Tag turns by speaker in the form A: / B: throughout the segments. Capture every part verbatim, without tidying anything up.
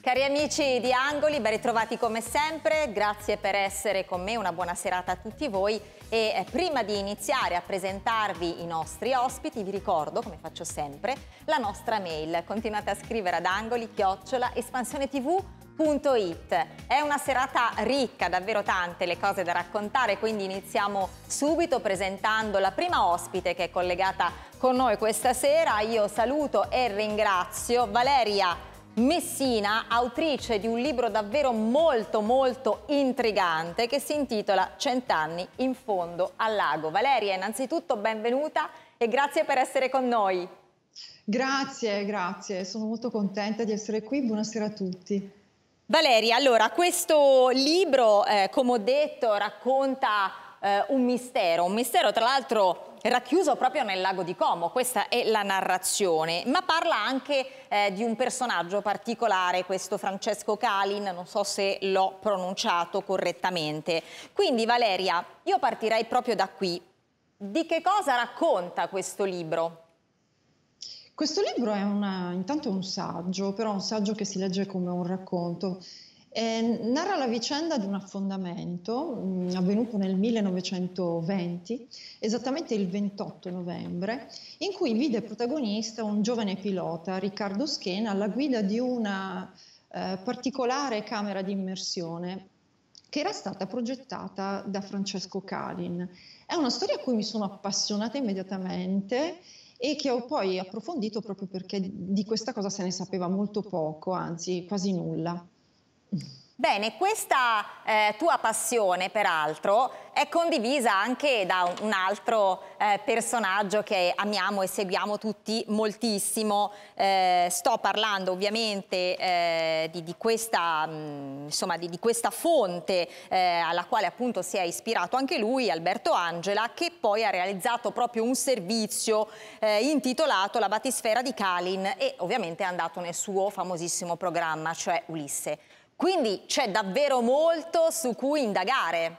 A: Cari amici di Angoli, ben ritrovati come sempre, grazie per essere con me, una buona serata a tutti voi e eh, prima di iniziare a presentarvi i nostri ospiti vi ricordo, come faccio sempre, la nostra mail. Continuate a scrivere ad angoli chiocciola espansionetv punto it. È una serata ricca, davvero tante le cose da raccontare, quindi iniziamo subito presentando la prima ospite che è collegata con noi questa sera. Io saluto e ringrazio Valeria Messina, autrice di un libro davvero molto molto intrigante che si intitola Cent'anni in fondo al lago. Valeria, innanzitutto benvenuta e grazie per essere con noi.
B: Grazie, grazie, sono molto contenta di essere qui, buonasera a tutti.
A: Valeria, allora questo libro, eh, come ho detto, racconta eh, un mistero, un mistero tra l'altro racchiuso proprio nel lago di Como, questa è la narrazione, ma parla anche eh, di un personaggio particolare, questo Francesco Calin, non so se l'ho pronunciato correttamente. Quindi Valeria, io partirei proprio da qui. Di che cosa racconta questo libro?
B: Questo libro è una, intanto un saggio, però un saggio che si legge come un racconto. Eh, narra la vicenda di un affondamento mh, avvenuto nel millenovecentoventi, esattamente il ventotto novembre, in cui vide protagonista un giovane pilota, Riccardo Schena, alla guida di una eh, particolare camera di immersione che era stata progettata da Francesco Calin. È una storia a cui mi sono appassionata immediatamente e che ho poi approfondito proprio perché di questa cosa se ne sapeva molto poco, anzi quasi nulla.
A: Bene, questa eh, tua passione peraltro è condivisa anche da un altro eh, personaggio che amiamo e seguiamo tutti moltissimo. Eh, sto parlando ovviamente eh, di, di, questa, mh, insomma, di, di questa fonte eh, alla quale appunto si è ispirato anche lui, Alberto Angela, che poi ha realizzato proprio un servizio eh, intitolato La Batisfera di Calin e ovviamente è andato nel suo famosissimo programma, cioè Ulisse. Quindi c'è davvero molto su cui indagare.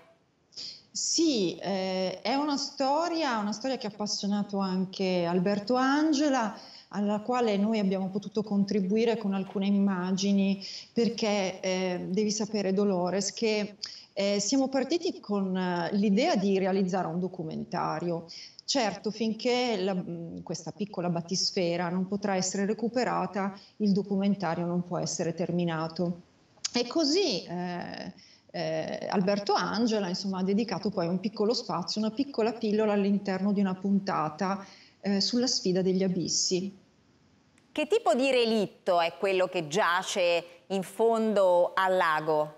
B: Sì, eh, è una storia, una storia che ha appassionato anche Alberto Angela, alla quale noi abbiamo potuto contribuire con alcune immagini, perché eh, devi sapere, Dolores, che eh, siamo partiti con eh, l'idea di realizzare un documentario. Certo, finché la, questa piccola batisfera non potrà essere recuperata, il documentario non può essere terminato. E così eh, eh, Alberto Angela insomma, ha dedicato poi un piccolo spazio, una piccola pillola all'interno di una puntata eh, sulla sfida degli abissi.
A: Che tipo di relitto è quello che giace in fondo al lago?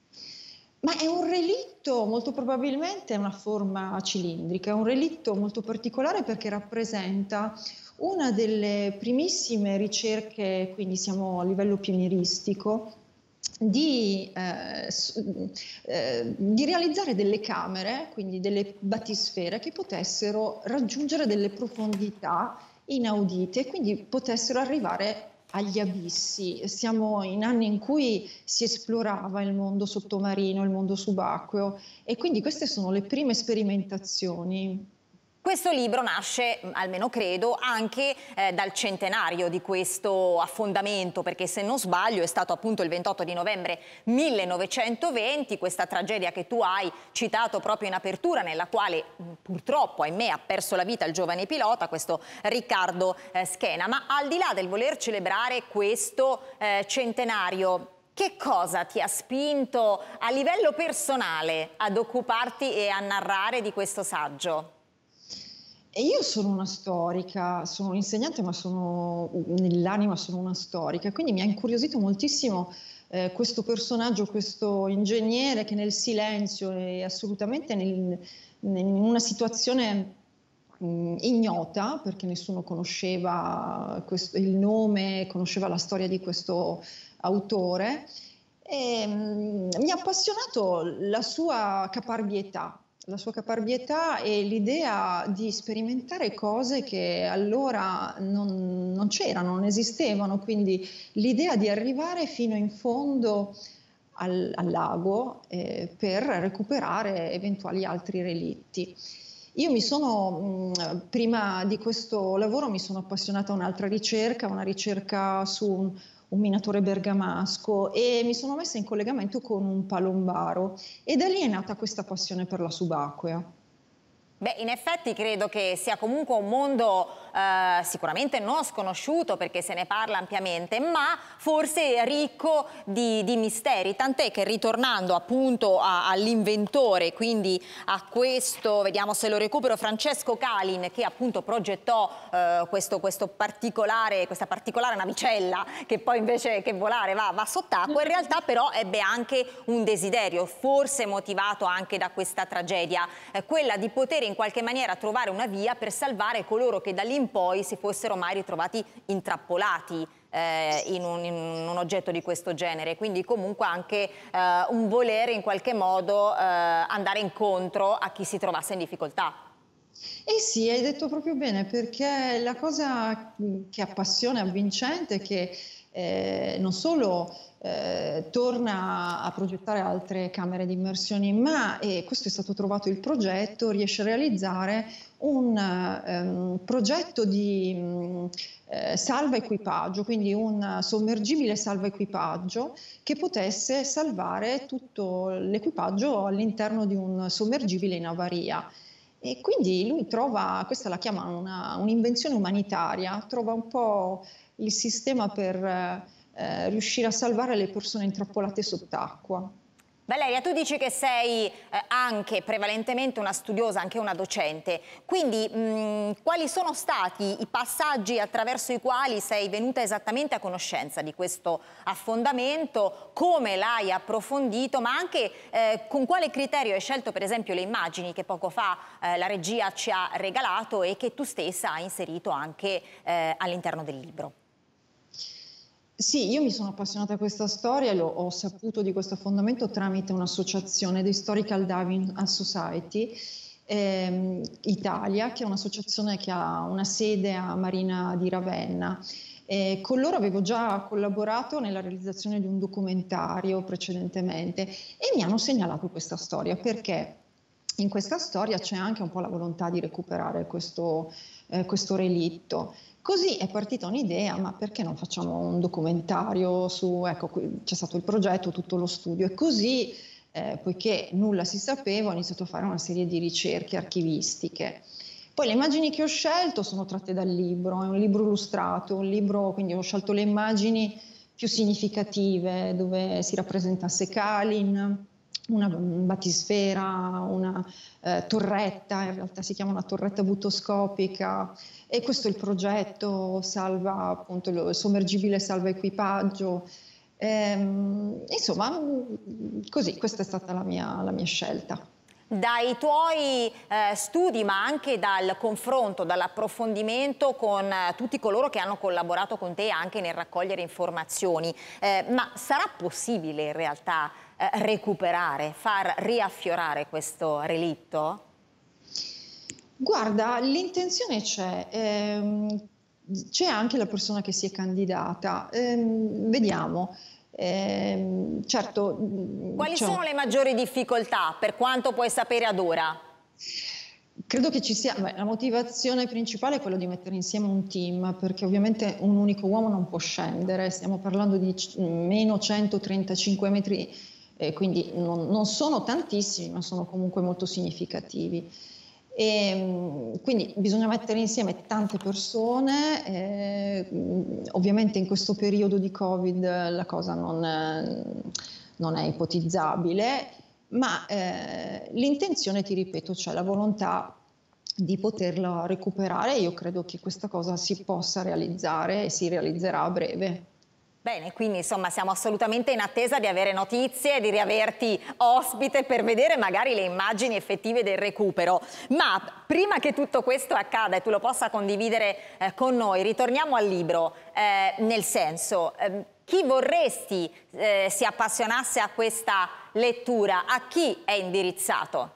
B: Ma è un relitto, molto probabilmente è una forma cilindrica, è un relitto molto particolare perché rappresenta una delle primissime ricerche, quindi siamo a livello pionieristico, Di, eh, eh, di realizzare delle camere, quindi delle batisfere che potessero raggiungere delle profondità inaudite e quindi potessero arrivare agli abissi. Siamo in anni in cui si esplorava il mondo sottomarino, il mondo subacqueo e quindi queste sono le prime sperimentazioni.
A: Questo libro nasce, almeno credo, anche eh, dal centenario di questo affondamento, perché se non sbaglio è stato appunto il ventotto di novembre millenovecentoventi, questa tragedia che tu hai citato proprio in apertura, nella quale purtroppo, ahimè, ha perso la vita il giovane pilota, questo Riccardo eh, Schena. Ma al di là del voler celebrare questo eh, centenario, che cosa ti ha spinto a livello personale ad occuparti e a narrare di questo saggio?
B: E io sono una storica, sono insegnante, ma sono nell'anima sono una storica, quindi mi ha incuriosito moltissimo eh, questo personaggio, questo ingegnere che nel silenzio e assolutamente nel, in una situazione mh, ignota, perché nessuno conosceva questo, il nome, conosceva la storia di questo autore, e, mh, mi ha appassionato la sua caparbietà. La sua caparbietà e l'idea di sperimentare cose che allora non, non c'erano, non esistevano, quindi l'idea di arrivare fino in fondo al, al lago eh, per recuperare eventuali altri relitti. Io mi sono, mh, prima di questo lavoro mi sono appassionata a un'altra ricerca, una ricerca su un, un minatore bergamasco, e mi sono messa in collegamento con un palombaro e da lì è nata questa passione per la subacquea.
A: Beh, in effetti credo che sia comunque un mondo eh, sicuramente non sconosciuto perché se ne parla ampiamente, ma forse ricco di, di misteri, tant'è che ritornando appunto all'inventore, quindi a questo, vediamo se lo recupero, Francesco Calin, che appunto progettò eh, questo, questo particolare, questa particolare navicella che poi invece che volare va, va sott'acqua, in realtà però ebbe anche un desiderio, forse motivato anche da questa tragedia, eh, quella di poter in qualche maniera trovare una via per salvare coloro che da lì in poi si fossero mai ritrovati intrappolati eh, in, un, in un oggetto di questo genere, quindi comunque anche eh, un volere in qualche modo eh, andare incontro a chi si trovasse in difficoltà.
B: Eh sì, hai detto proprio bene, perché la cosa che appassiona e avvincente è che eh, non solo eh, torna a progettare altre camere di immersione, ma, e questo è stato trovato il progetto, riesce a realizzare un um, progetto di um, eh, salva equipaggio, quindi un sommergibile salva equipaggio che potesse salvare tutto l'equipaggio all'interno di un sommergibile in avaria. E quindi lui trova, questa la chiama un'invenzione umanitaria, trova un po' il sistema per eh, riuscire a salvare le persone intrappolate sott'acqua.
A: Valeria, tu dici che sei eh, anche prevalentemente una studiosa, anche una docente, quindi mh, quali sono stati i passaggi attraverso i quali sei venuta esattamente a conoscenza di questo affondamento, come l'hai approfondito, ma anche eh, con quale criterio hai scelto per esempio le immagini che poco fa eh, la regia ci ha regalato e che tu stessa hai inserito anche eh, all'interno del libro?
B: Sì, io mi sono appassionata a questa storia e lo, ho saputo di questo affondamento tramite un'associazione, The Historical Diving Society ehm, Italia, che è un'associazione che ha una sede a Marina di Ravenna. Eh, con loro avevo già collaborato nella realizzazione di un documentario precedentemente e mi hanno segnalato questa storia perché in questa storia c'è anche un po' la volontà di recuperare questo, eh, questo relitto. Così è partita un'idea, ma perché non facciamo un documentario su, ecco, c'è stato il progetto, tutto lo studio, e così, eh, poiché nulla si sapeva, ho iniziato a fare una serie di ricerche archivistiche. Poi le immagini che ho scelto sono tratte dal libro, è un libro illustrato, un libro, quindi ho scelto le immagini più significative, dove si rappresentasse Calin, una battisfera, una eh, torretta, in realtà si chiama una torretta butoscopica, e questo è il progetto, salva appunto il sommergibile salva equipaggio. Ehm, insomma, così, questa è stata la mia, la mia scelta.
A: Dai tuoi eh, studi, ma anche dal confronto, dall'approfondimento con eh, tutti coloro che hanno collaborato con te anche nel raccogliere informazioni, eh, ma sarà possibile in realtà eh, recuperare, far riaffiorare questo relitto?
B: Guarda, l'intenzione c'è, ehm, c'è anche la persona che si è candidata, ehm, vediamo. Eh, certo,
A: quali
B: cioè,
A: sono le maggiori difficoltà per quanto puoi sapere ad ora?
B: Credo che ci sia, beh, la motivazione principale è quella di mettere insieme un team, perché ovviamente un unico uomo non può scendere, stiamo parlando di meno centotrentacinque metri, eh, quindi non, non sono tantissimi, ma sono comunque molto significativi. E, quindi bisogna mettere insieme tante persone, eh, ovviamente in questo periodo di Covid la cosa non, non è ipotizzabile, ma eh, l'intenzione, ti ripeto, c'è la volontà di poterla recuperare e io credo che questa cosa si possa realizzare e si realizzerà a breve.
A: Bene, quindi insomma siamo assolutamente in attesa di avere notizie, di riaverti ospite per vedere magari le immagini effettive del recupero. Ma prima che tutto questo accada e tu lo possa condividere eh, con noi, ritorniamo al libro, eh, nel senso, eh, chi vorresti eh, si appassionasse a questa lettura? A chi è indirizzato?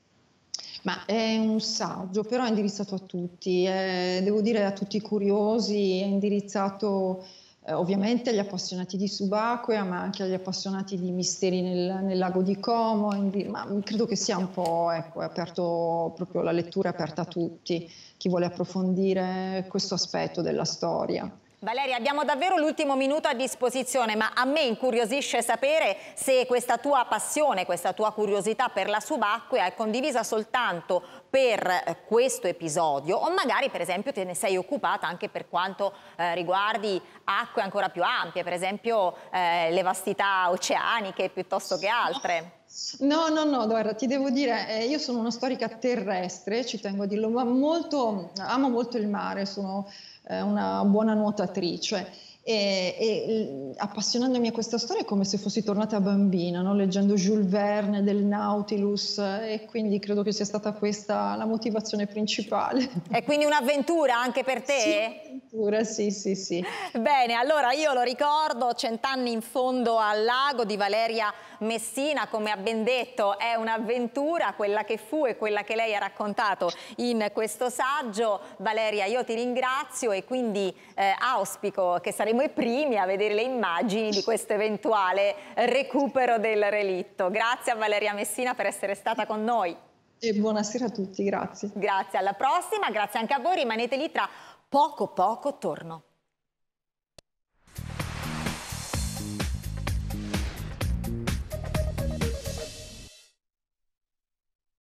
B: Ma è un saggio, però è indirizzato a tutti, eh, devo dire a tutti i curiosi, è indirizzato Eh, ovviamente agli appassionati di subacquea, ma anche agli appassionati di misteri nel, nel lago di Como, ma credo che sia un po', ecco, è aperto, proprio la lettura è aperta a tutti, chi vuole approfondire questo aspetto della storia.
A: Valeria, abbiamo davvero l'ultimo minuto a disposizione, ma a me incuriosisce sapere se questa tua passione, questa tua curiosità per la subacquea è condivisa soltanto per questo episodio o magari per esempio te ne sei occupata anche per quanto eh, riguardi acque ancora più ampie, per esempio eh, le vastità oceaniche piuttosto che altre.
B: No, no, no, guarda, ti devo dire, eh, io sono una storica terrestre, ci tengo a dirlo, ma molto, amo molto il mare, sono eh, una buona nuotatrice e, e appassionandomi a questa storia è come se fossi tornata bambina, no? Leggendo Jules Verne del Nautilus e quindi credo che sia stata questa la motivazione principale.
A: È quindi un'avventura anche per te?
B: Sì. Sì, sì, sì.
A: Bene, allora io lo ricordo, Cent'anni in fondo al lago di Valeria Messina, come ha ben detto è un'avventura, quella che fu e quella che lei ha raccontato in questo saggio. Valeria, io ti ringrazio e quindi eh, auspico che saremo i primi a vedere le immagini di questo eventuale recupero del relitto. Grazie a Valeria Messina per essere stata con noi.
B: E buonasera a tutti, grazie.
A: Grazie, alla prossima, grazie anche a voi, rimanete lì, tra poco poco torno.